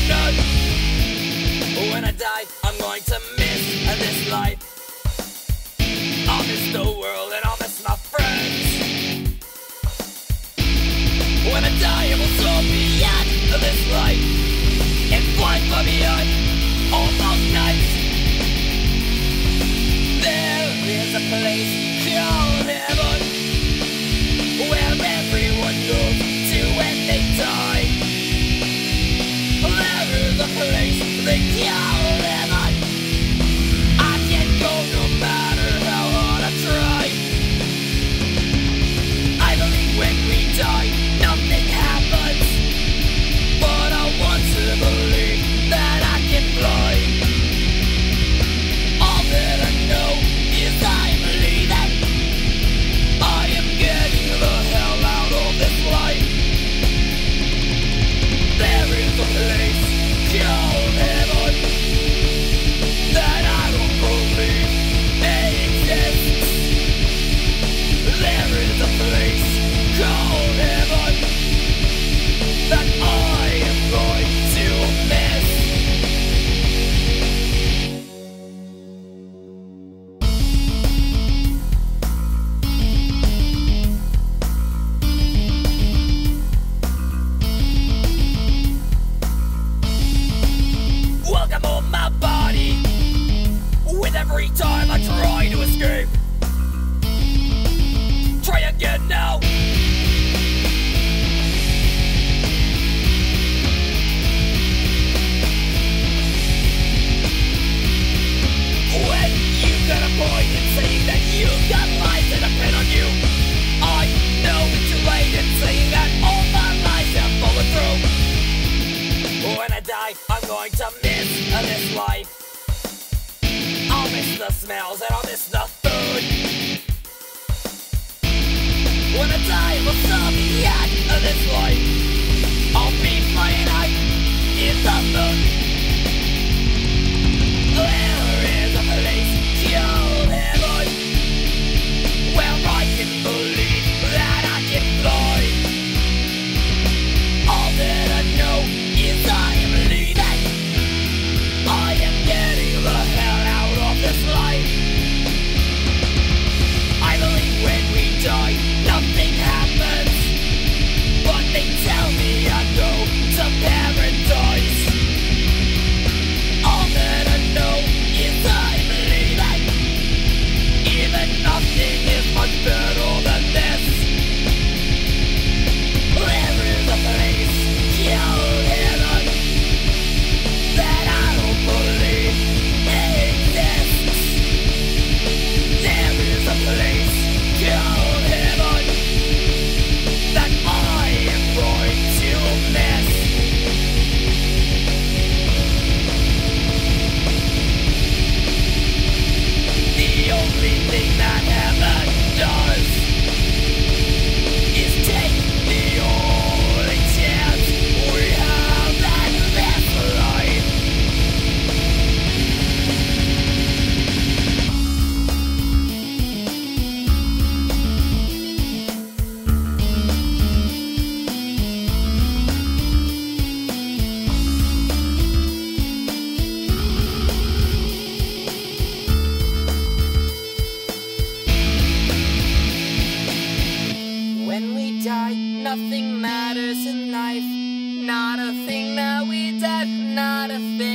none. When I die, I'm going to miss this life. I'll miss the world and I'll miss my friends. When I die, I will soar beyond this life and fly far beyond all those nights. There is a place called heaven, where everyone goes to when they die. There is a place they call heaven. I can't go no matter how hard I try. I believe when we die, nothing happens, but I want to believe that I can fly. All that I know is I believe that I am getting the hell out of this life. There is a place called heaven that I don't believe exists. There is a place called heaven that I am going to miss. Welcome on my body. With every time I try to escape, try again now. When you got a point in saying that you got lies that depend on you, I know it's too late in saying that all my lies have fallen through. When I die, I'm going to miss this life. I'll miss the smells and I'll miss the food. When I die, we'll still be at this life. I'll be flying high in the moon. There is a place called heaven where I can believe that I can fly. All that I know is I am leaving. I am getting the hell out of this life. I believe when we die, nothing happens, but they tell me I go to paradise. All that I know is I believe that even nothing is much better than this. There is a place called heaven that I don't believe exists. There is a place called heaven that I am going to miss. The only thing that heaven does is take the only chance we have at this life. When we die, nothing matters in life. Not a thing that we did, not a thing.